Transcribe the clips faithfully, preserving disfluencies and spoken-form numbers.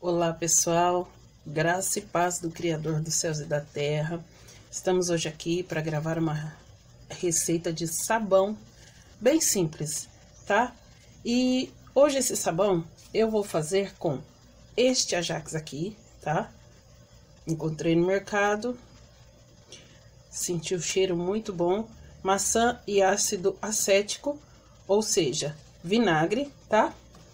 Olá pessoal, graça e paz do Criador dos céus e da terra. Estamos hoje aqui para gravar uma receita de sabão bem simples, tá? E hoje esse sabão eu vou fazer com este Ajax aqui, tá? Encontrei no mercado, senti o cheiro muito bom, maçã e ácido acético, ou seja, vinagre, tá?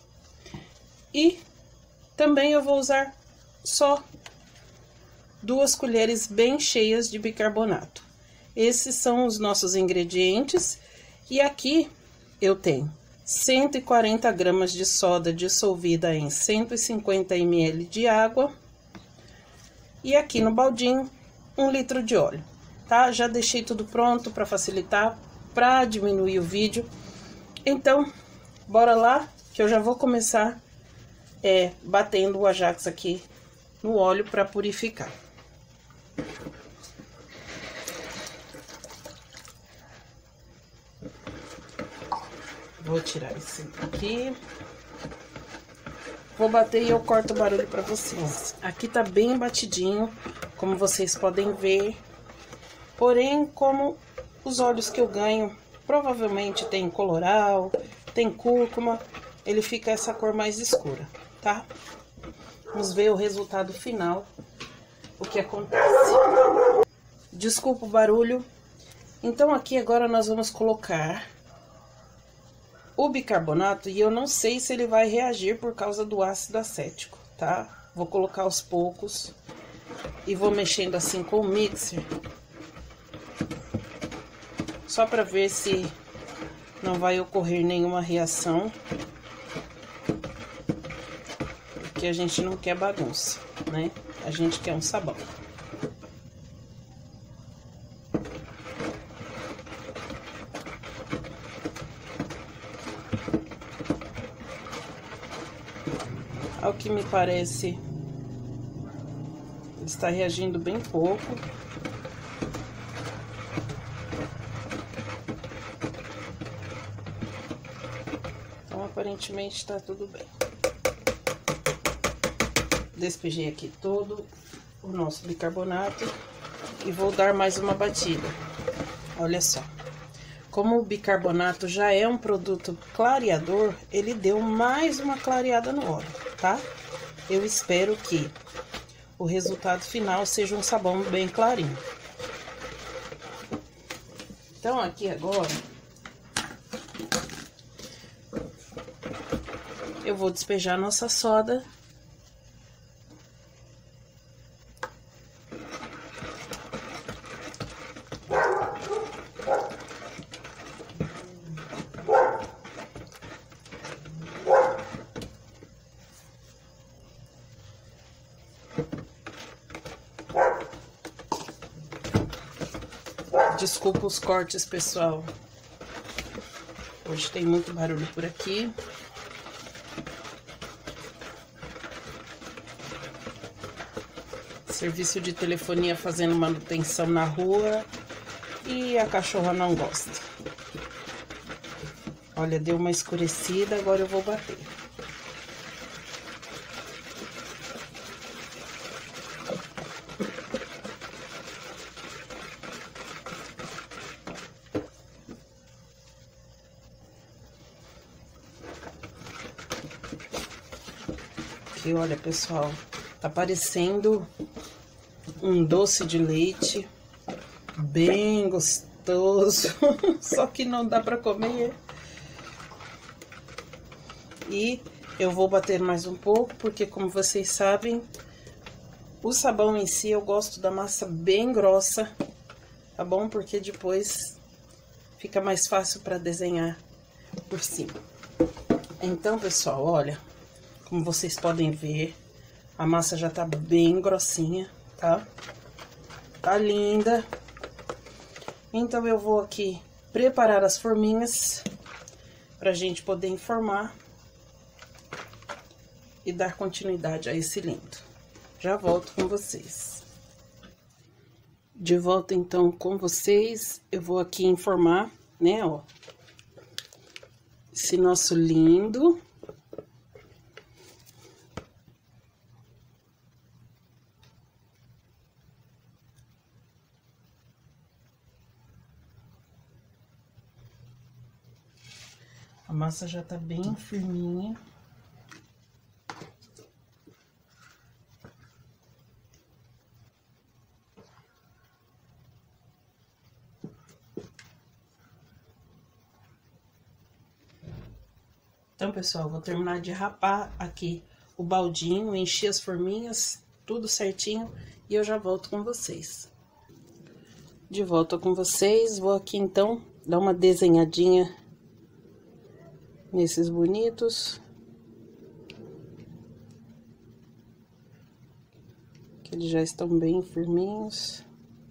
E também eu vou usar só duas colheres bem cheias de bicarbonato. Esses são os nossos ingredientes. E aqui eu tenho cento e quarenta gramas de soda dissolvida em cento e cinquenta mililitros de água. E aqui no baldinho, um litro de óleo, tá? Já deixei tudo pronto para facilitar, para diminuir o vídeo. Então, bora lá que eu já vou começar É, batendo o Ajax aqui no óleo para purificar. Vou tirar esse aqui. Vou bater e eu corto o barulho para vocês. Aqui tá bem batidinho, como vocês podem ver. Porém, como os óleos que eu ganho provavelmente tem coloral, tem cúrcuma, ele fica essa cor mais escura, tá? Vamos ver o resultado final, o que acontece. Desculpa o barulho. Então, aqui agora nós vamos colocar o bicarbonato e eu não sei se ele vai reagir por causa do ácido acético, tá? Vou colocar aos poucos e vou mexendo assim com o mixer, só para ver se não vai ocorrer nenhuma reação. Que a gente não quer bagunça, né? A gente quer um sabão. Ao que me parece, ele está reagindo bem pouco. Então, aparentemente, está tudo bem. Despejei aqui todo o nosso bicarbonato e vou dar mais uma batida. Olha só, como o bicarbonato já é um produto clareador, ele deu mais uma clareada no óleo, tá? Eu espero que o resultado final seja um sabão bem clarinho. Então, aqui agora, eu vou despejar nossa soda. Desculpa os cortes, pessoal. Hoje tem muito barulho por aqui. Serviço de telefonia fazendo manutenção na rua e a cachorra não gosta. Olha, deu uma escurecida, agora eu vou bater. Aqui, olha, pessoal, tá parecendo um doce de leite, bem gostoso, só que não dá pra comer. E eu vou bater mais um pouco, porque como vocês sabem, o sabão em si eu gosto da massa bem grossa, tá bom? Porque depois fica mais fácil pra desenhar por cima. Então, pessoal, olha, como vocês podem ver, a massa já tá bem grossinha, tá? Tá linda. Então, eu vou aqui preparar as forminhas pra gente poder informar e dar continuidade a esse lindo. Já volto com vocês. De volta, então, com vocês, eu vou aqui informar, né, ó, esse nosso lindo A massa já tá bem firminha. Então, pessoal, vou terminar de rapar aqui o baldinho, encher as forminhas, tudo certinho, e eu já volto com vocês. De volta com vocês, vou aqui então dar uma desenhadinha nesses bonitos. Que eles já estão bem firminhos.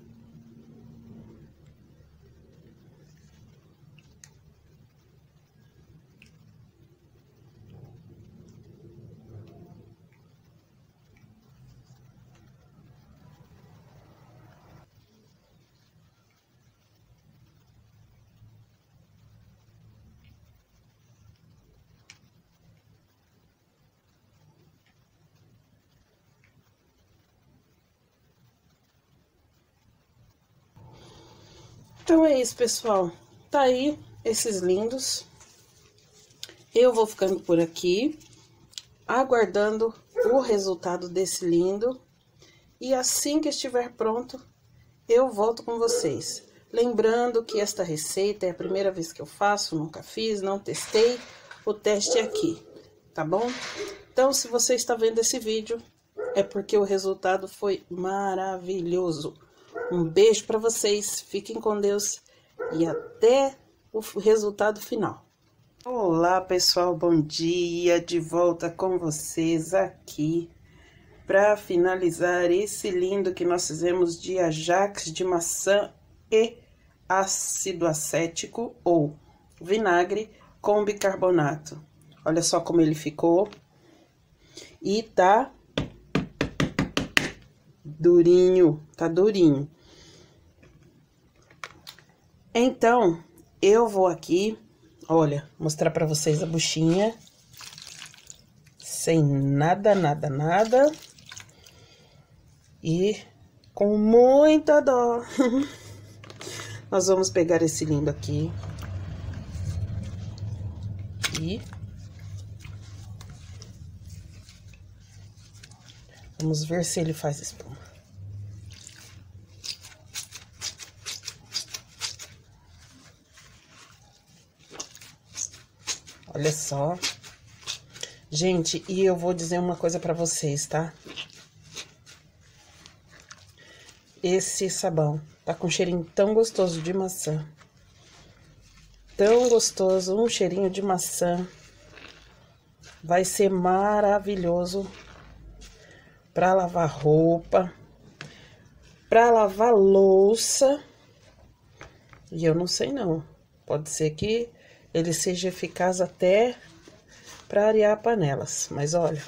Então é isso, pessoal. Tá aí esses lindos. Eu vou ficando por aqui, aguardando o resultado desse lindo. E assim que estiver pronto, eu volto com vocês. Lembrando que esta receita é a primeira vez que eu faço, nunca fiz, não testei. O teste é aqui, tá bom? Então, se você está vendo esse vídeo, é porque o resultado foi maravilhoso. Um beijo para vocês, fiquem com Deus e até o resultado final. Olá, pessoal, bom dia, de volta com vocês aqui para finalizar esse lindo que nós fizemos de ajax de maçã e ácido acético ou vinagre com bicarbonato. Olha só como ele ficou. E tá durinho, tá durinho. Então, eu vou aqui, olha, mostrar pra vocês a buchinha. Sem nada, nada, nada. E com muita dó. Nós vamos pegar esse lindo aqui. E vamos ver se ele faz espuma. Olha só. Gente, e eu vou dizer uma coisa pra vocês, tá? Esse sabão tá com um cheirinho tão gostoso de maçã. Tão gostoso, um cheirinho de maçã. Vai ser maravilhoso para lavar roupa, para lavar louça. E eu não sei não, pode ser que ele seja eficaz até para arear panelas. Mas olha,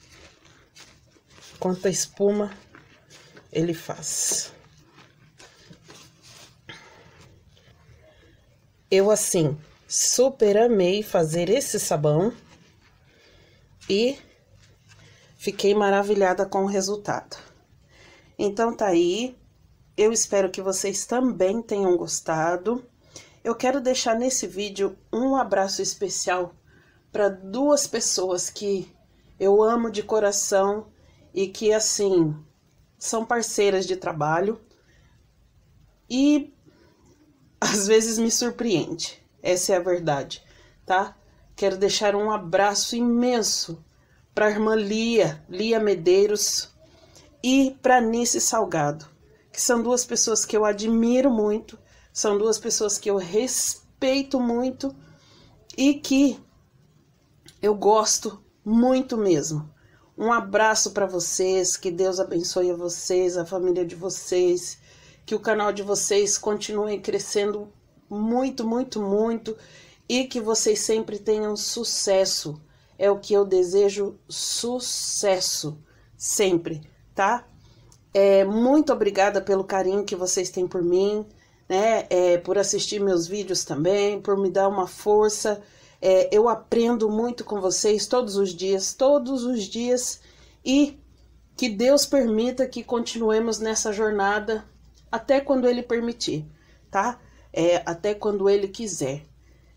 quanta espuma ele faz. Eu, assim, super amei fazer esse sabão e fiquei maravilhada com o resultado. Então, tá aí. Eu espero que vocês também tenham gostado. Eu quero deixar nesse vídeo um abraço especial para duas pessoas que eu amo de coração e que, assim, são parceiras de trabalho. E às vezes me surpreende, essa é a verdade, tá? Quero deixar um abraço imenso para a irmã Lia, Lia Medeiros, e para Nice Salgado, que são duas pessoas que eu admiro muito, são duas pessoas que eu respeito muito e que eu gosto muito mesmo. Um abraço para vocês, que Deus abençoe a vocês, a família de vocês, que o canal de vocês continue crescendo muito, muito, muito e que vocês sempre tenham sucesso. É o que eu desejo, sucesso, sempre, tá? É, muito obrigada pelo carinho que vocês têm por mim, né? É, por assistir meus vídeos também, por me dar uma força. É, eu aprendo muito com vocês todos os dias, todos os dias, e que Deus permita que continuemos nessa jornada até quando Ele permitir, tá? É, até quando Ele quiser.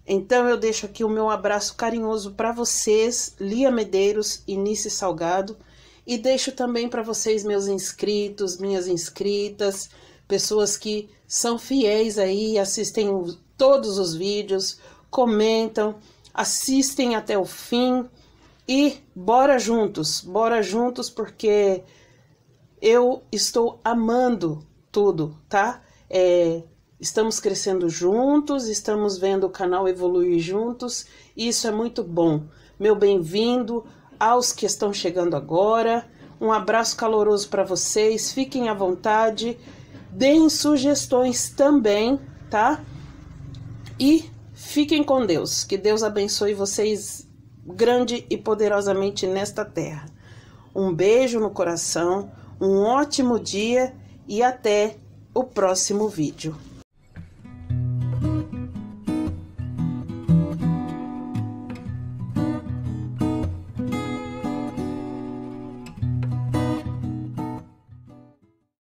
Então eu deixo aqui o meu abraço carinhoso para vocês, Lia Medeiros e Nice Salgado, e deixo também para vocês, meus inscritos, minhas inscritas, pessoas que são fiéis aí, assistem todos os vídeos, comentam, assistem até o fim e bora juntos, bora juntos porque eu estou amando tudo, tá? É, estamos crescendo juntos, estamos vendo o canal evoluir juntos, e isso é muito bom. Meu bem-vindo aos que estão chegando agora, um abraço caloroso para vocês, fiquem à vontade, deem sugestões também, tá? E fiquem com Deus, que Deus abençoe vocês grande e poderosamente nesta terra. Um beijo no coração, um ótimo dia e até o próximo vídeo.